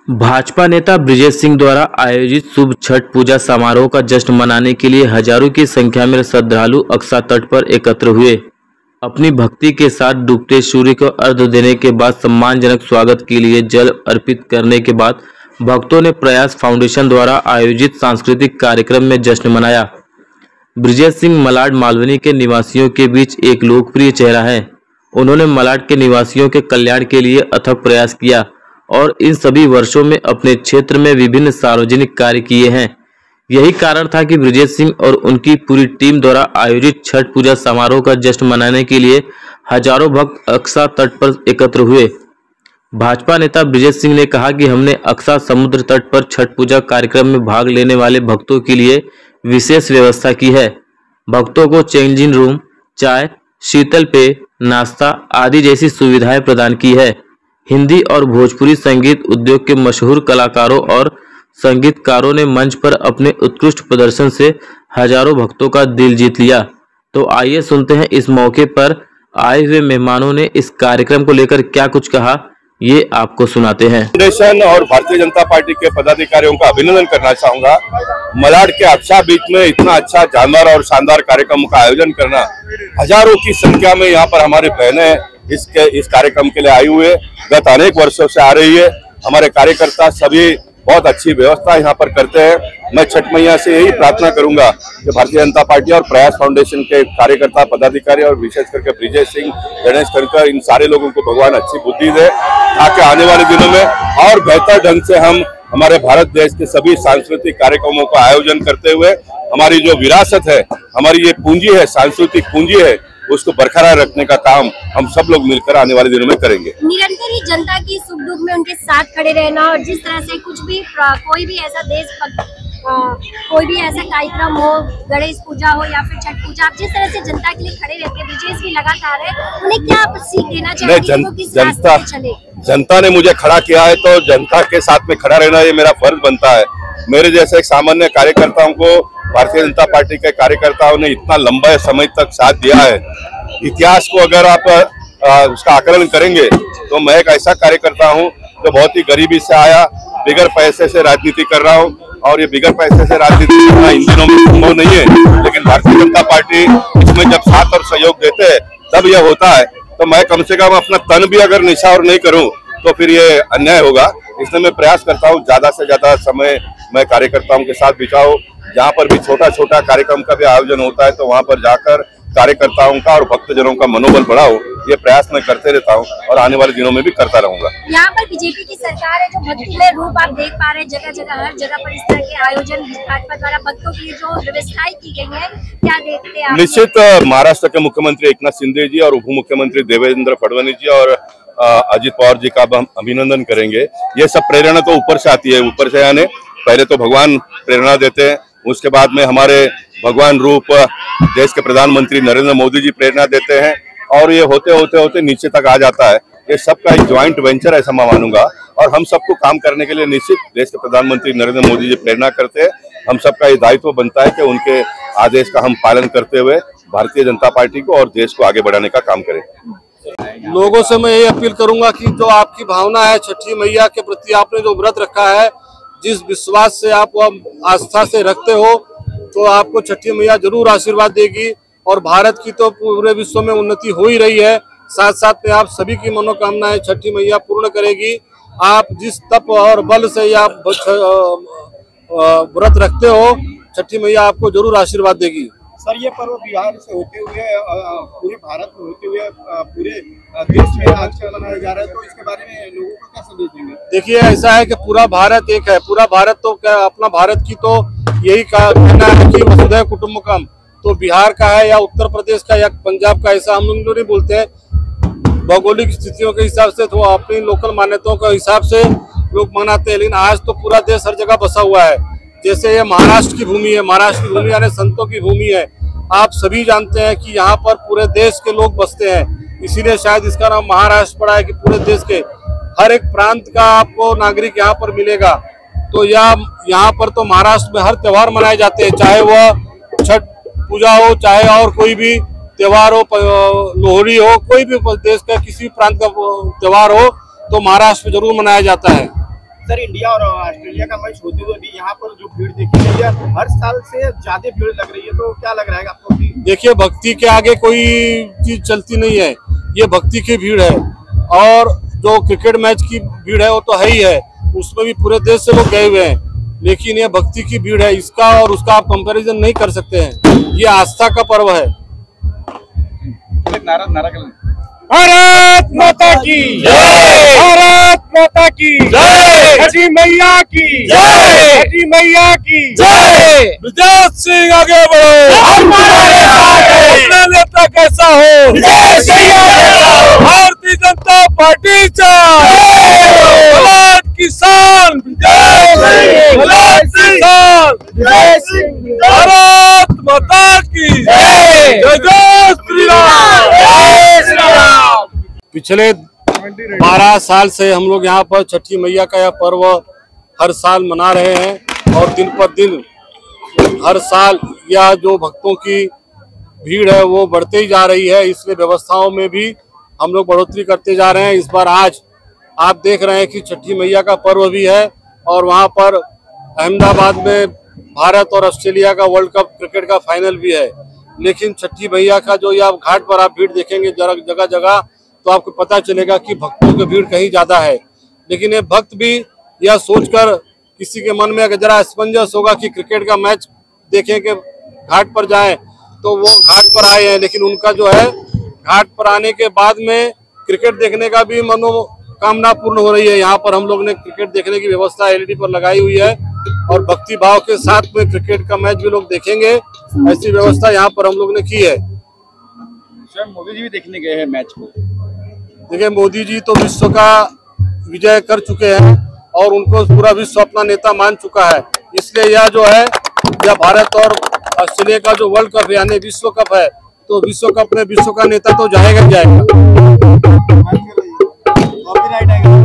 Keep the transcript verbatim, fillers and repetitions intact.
भाजपा नेता बृजेश सिंह द्वारा आयोजित शुभ छठ पूजा समारोह का जश्न मनाने के लिए हजारों की संख्या में श्रद्धालु अक्सा तट पर एकत्र हुए। अपनी भक्ति के साथ डूबते सूर्य को अर्घ्य देने के बाद सम्मानजनक स्वागत के लिए जल अर्पित करने के बाद भक्तों ने प्रयास फाउंडेशन द्वारा आयोजित सांस्कृतिक कार्यक्रम में जश्न मनाया। बृजेश सिंह मलाड मालवनी के निवासियों के बीच एक लोकप्रिय चेहरा है। उन्होंने मलाड के निवासियों के कल्याण के लिए अथक प्रयास किया और इन सभी वर्षों में अपने क्षेत्र में विभिन्न सार्वजनिक कार्य किए हैं। यही कारण था कि बृजेश सिंह और उनकी पूरी टीम द्वारा आयोजित छठ पूजा समारोह का जश्न मनाने के लिए हजारों भक्त अक्सा तट पर एकत्र हुए। भाजपा नेता बृजेश सिंह ने कहा कि हमने अक्सा समुद्र तट पर छठ पूजा कार्यक्रम में भाग लेने वाले भक्तों के लिए विशेष व्यवस्था की है। भक्तों को चेंजिंग रूम, चाय, शीतल पेय, नाश्ता आदि जैसी सुविधाएं प्रदान की है। हिंदी और भोजपुरी संगीत उद्योग के मशहूर कलाकारों और संगीतकारों ने मंच पर अपने उत्कृष्ट प्रदर्शन से हजारों भक्तों का दिल जीत लिया। तो आइए सुनते हैं इस मौके पर आए हुए मेहमानों ने इस कार्यक्रम को लेकर क्या कुछ कहा, ये आपको सुनाते हैं। फाउंडेशन और भारतीय जनता पार्टी के पदाधिकारियों का अभिनंदन करना चाहूंगा। मलाड के अक्सा बीच में इतना अच्छा जानदार और शानदार कार्यक्रम का आयोजन करना, हजारों की संख्या में यहाँ पर हमारी बहनें इसके इस कार्यक्रम के लिए आई हुए गत अनेक वर्षों से आ रही है। हमारे कार्यकर्ता सभी बहुत अच्छी व्यवस्था यहाँ पर करते हैं। मैं छठ मैया से यही प्रार्थना करूंगा कि भारतीय जनता पार्टी और प्रयास फाउंडेशन के कार्यकर्ता पदाधिकारी और विशेष करके बृजेश सिंह, गणेश खड़कर, इन सारे लोगों को भगवान अच्छी बुद्धि दे ताकि आने वाले दिनों में और बेहतर ढंग से हम हमारे भारत देश के सभी सांस्कृतिक कार्यक्रमों का आयोजन करते हुए हमारी जो विरासत है, हमारी ये पूंजी है, सांस्कृतिक पूंजी है, उसको बरकरार रखने का काम हम सब लोग मिलकर आने वाले दिनों में करेंगे। निरंतर ही जनता की सुख दुख में उनके साथ खड़े रहना और जिस तरह से कुछ भी कोई भी ऐसा देश कोई भी ऐसा कार्यक्रम हो, गणेश पूजा हो या फिर छठ पूजा, आप जिस तरह से जनता के लिए खड़े रहते हैं, विजय भी लगातार है, उन्हें क्या आप सीख देना चाहेंगे? वो किस रास्ते पे चले? जनता ने मुझे खड़ा किया है तो जनता के साथ में खड़ा रहना ये मेरा फर्ज बनता है। मेरे जैसे एक सामान्य कार्यकर्ताओं को भारतीय जनता पार्टी के कार्यकर्ताओं ने इतना लंबा समय तक साथ दिया है। इतिहास को अगर आप आ, उसका आकलन करेंगे तो मैं एक ऐसा कार्यकर्ता हूं जो बहुत ही गरीबी से आया, बिगर पैसे से राजनीति कर रहा हूं और ये बिगर पैसे से राजनीति करना इन दिनों में संभव नहीं है, लेकिन भारतीय जनता पार्टी इसमें जब साथ और सहयोग देते हैं तब यह होता है। तो मैं कम से कम अपना तन भी अगर निछावर नहीं करूं तो फिर ये अन्याय होगा। इसलिए मैं प्रयास करता हूं ज्यादा से ज्यादा समय मैं कार्यकर्ताओं के साथ बिताऊं। जहां पर भी छोटा छोटा कार्यक्रम का भी आयोजन होता है तो वहां पर जाकर कार्यकर्ताओं का और भक्तजनों का मनोबल बढ़ाओ, ये प्रयास मैं करते रहता हूं और आने वाले दिनों में भी करता रहूंगा। यहाँ पर बीजेपी की सरकार है जो भक्तिमय रूप आप देख पा रहे हैं, जगह जगह हर जगह पर इस तरह के आयोजन भाजपा द्वारा भक्तों के लिए जो व्यवस्थाएं की गई है, क्या देखते हैं? निश्चित महाराष्ट्र के मुख्यमंत्री एकनाथ शिंदे जी और उप मुख्यमंत्री देवेंद्र फडणवीस जी और अजित पवार जी का हम अभिनंदन करेंगे। ये सब प्रेरणा तो ऊपर से आती है, ऊपर से आने पहले तो भगवान प्रेरणा देते हैं, उसके बाद में हमारे भगवान रूप देश के प्रधानमंत्री नरेंद्र मोदी जी प्रेरणा देते हैं और ये होते होते होते नीचे तक आ जाता है। ये सबका एक ज्वाइंट वेंचर ऐसा मैं मानूंगा और हम सबको काम करने के लिए निश्चित देश के प्रधानमंत्री नरेंद्र मोदी जी प्रेरणा करते हैं। हम सबका ये दायित्व बनता है कि उनके आदेश का हम पालन करते हुए भारतीय जनता पार्टी को और देश को आगे बढ़ाने का काम करें। लोगों से मैं ये अपील करूंगा कि जो आपकी भावना है छठी मैया के प्रति, आपने जो व्रत रखा है, जिस विश्वास से आप वह आस्था से रखते हो, तो आपको छठी मैया जरूर आशीर्वाद देगी और भारत की तो पूरे विश्व में उन्नति हो ही रही है। साथ साथ में आप सभी की मनोकामनाएं छठी मैया पूर्ण करेगी। आप जिस तप और बल से आप व्रत रखते हो, छठी मैया आपको जरूर आशीर्वाद देगी। सर, ये पर्व बिहार से होते हुए पूरे भारत में होते हुए पूरे देश में आज मनाया जा रहा है, तो इसके बारे में लोगों को क्या संदेश देंगे? देखिए, ऐसा है कि पूरा भारत एक है, पूरा भारत तो क्या अपना भारत की तो यही कहना है कि वसुधैव कुटुंबकम, तो बिहार का है या उत्तर प्रदेश का या पंजाब का, ऐसा हम लोग नहीं बोलते हैं। भौगोलिक स्थितियों के हिसाब से तो अपनी लोकल मान्यताओं के हिसाब से लोग मनाते हैं, लेकिन आज तो पूरा देश हर जगह बसा हुआ है। जैसे ये महाराष्ट्र की भूमि है, महाराष्ट्र की भूमि यानी संतों की भूमि है। आप सभी जानते हैं कि यहाँ पर पूरे देश के लोग बसते हैं, इसीलिए शायद इसका नाम महाराष्ट्र पड़ा है कि पूरे देश के हर एक प्रांत का आपको नागरिक यहाँ पर मिलेगा। तो यह यहाँ पर तो महाराष्ट्र में हर त्योहार मनाए जाते हैं, चाहे वह छठ पूजा हो, चाहे और कोई भी त्योहार हो, लोहड़ी हो, कोई भी देश का किसी प्रांत का त्योहार हो, तो महाराष्ट्र में जरूर मनाया जाता है। अक्सर इंडिया और ऑस्ट्रेलिया का मैच होते हुए भी यहाँ पर जो भीड़ देखी गई है, हर साल से ज्यादा भीड़ लग रही है, तो क्या लग रहा है आपको? देखिए, भक्ति के आगे कोई चीज चलती नहीं है, ये भक्ति की भीड़ है। और जो क्रिकेट मैच की भीड़ है वो तो है ही है, उसमें भी पूरे देश से लोग गए हुए हैं, लेकिन ये भक्ति की भीड़ है, इसका और उसका आप कंपैरिजन नहीं कर सकते हैं। ये आस्था का पर्व है। नारा नारा कर भारत माता की जय, भारत माता की जय, छठी मैया की जय, छठी मैया की जय। विजय सिंह आगे बढ़ो, हमारे साथ है, अपना नेता कैसा हो, विजय सिंह भारतीय जनता पार्टी किसान, किसान, भारत माता की जय, जय श्री राम। पिछले बारह साल से हम लोग यहाँ पर छठी मैया का यह पर्व हर साल मना रहे हैं और दिन पर दिन हर साल यह जो भक्तों की भीड़ है वो बढ़ते ही जा रही है। इसलिए व्यवस्थाओं में भी हम लोग बढ़ोतरी करते जा रहे हैं। इस बार आज आप देख रहे हैं कि छठी मैया का पर्व भी है और वहाँ पर अहमदाबाद में भारत और ऑस्ट्रेलिया का वर्ल्ड कप क्रिकेट का फाइनल भी है। लेकिन छठी मैया का जो यह घाट पर आप भीड़ देखेंगे जगह जगह, तो आपको पता चलेगा कि भक्तों की भीड़ कहीं ज्यादा है। लेकिन ये भक्त भी यह सोचकर किसी के मन में अगर जरा असमंजस होगा कि क्रिकेट का मैच देखें के घाट पर जाएं, तो वो घाट पर आए हैं, लेकिन उनका जो है घाट पर आने के बाद में क्रिकेट देखने का भी मनोकामना पूर्ण हो रही है। यहाँ पर हम लोग ने क्रिकेट देखने की व्यवस्था एलईडी पर लगाई हुई है और भक्ति भाव के साथ में क्रिकेट का मैच भी लोग देखेंगे, ऐसी व्यवस्था यहाँ पर हम लोग ने की है। सर, मोदी जी भी देखने गए हैं मैच को। देखिए, मोदी जी तो विश्व का विजय कर चुके हैं और उनको पूरा विश्व अपना नेता मान चुका है। इसलिए यह जो है यह भारत और ऑस्ट्रेलिया का जो वर्ल्ड कप यानी विश्व कप है, तो विश्व कप में विश्व का नेता तो जाएगा ही जाएगा।